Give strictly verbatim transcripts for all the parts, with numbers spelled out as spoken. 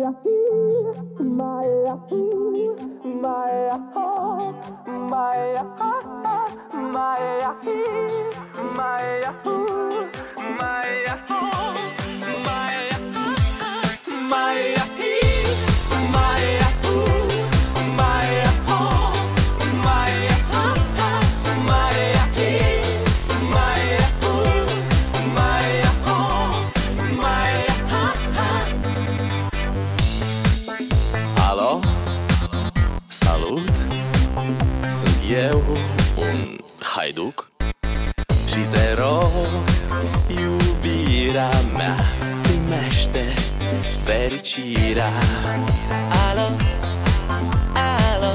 Alo? Salut! Sunt eu, un haiduc, și te rog, iubirea mea, primește fericirea. Alo, alo,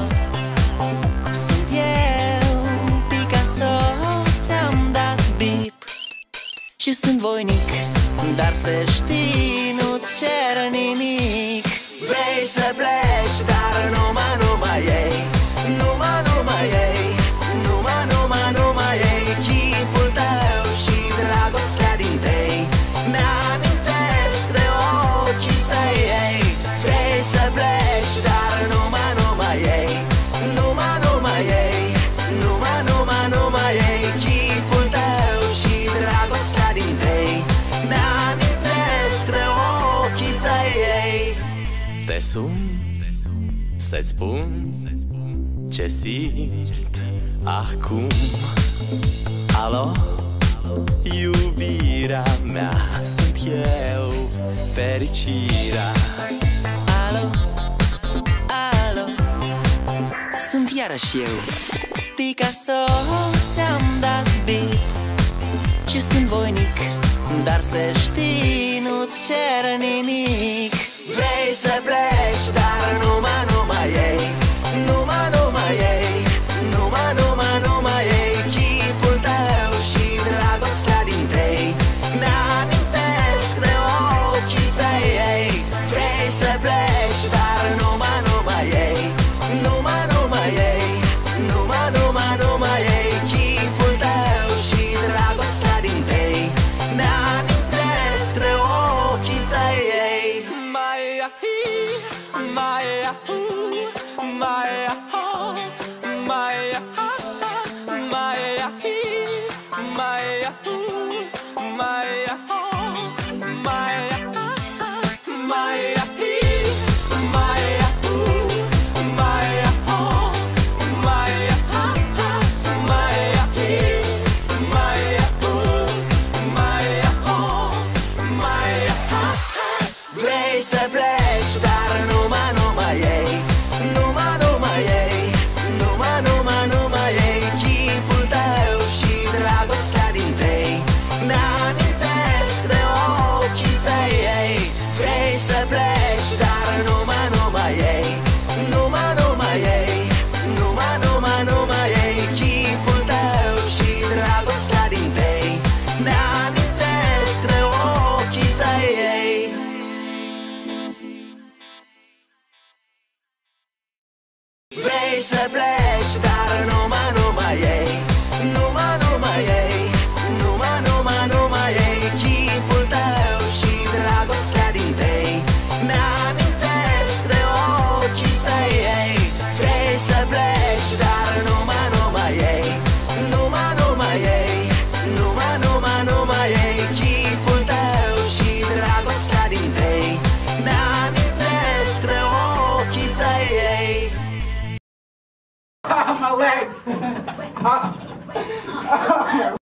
sunt eu, Picasso, ți-am dat bip și sunt voinic, dar să știi, nu-ți cer nimic. Vrei să pleci, dar numai, numai ei, numai, numai ei, numai, numai, numai ei, chipul tău și dragostea din tei, mi-amintesc de ochii tăi, ei. Vrei să pleci, dar numai, numai ei, numai, numai ei, numai, numai, numai ei, chipul tău și dragostea din tei, mi-amintesc de ochii tăi, ei. Te sun să-ți spun ce simt acum. Alo? Iubirea mea, sunt eu, fericirea. Alo, alo, sunt iarăși eu, Picasso, ți-am dat bip și sunt voinic, dar să știi, nu-ți cer nimic. Vrei să pleci, dar numai, numai ei, numai, numai ei, numai, numai, numai ei, chipul tău și dragostea din tei, mi-amintesc de ochii tăi, ei. Vrei să pleci, dar numai, numai ei, numai, numai ei, numai, numai, numai ei, chipul tău și dragostea din tei, mi-amintesc de ochii tăi, ei. Maia hi, Maia hu, Maia ho, Maia ha ha, Maia hi, Maia hu, Maia ho, Maia ha ha, Maia hi, Maia hu, Maia ho, Maia ha ha, Maia hi, Maia hu, Maia ho, Maia ha ha. Vrei să pleci, dar numai, numai ei, numai, numai ei, numai, numai, numai ei, chipul tău și dragostea din tei, mi-amintesc de ochii tăi, ei. Vrei să pleci, dar numai, numai ei, numai, numai ei, numai, numai, numai ei, chipul tău și dragostea din tei, mi-amintesc de ochii tăi, ei. Vrei să pleci, dar numai, numai ei, numai, numai ei, numai, numai, numai ei, chipul tău și dragostea din tei, mi-amintesc de ochii tăi, ei. Vrei să pleci, dar numai, numai ei, numai, numai ei, numai, numai, numai ei, chipul tău și dragostea din tei, mi-amintesc de ochii tăi, ei. My legs!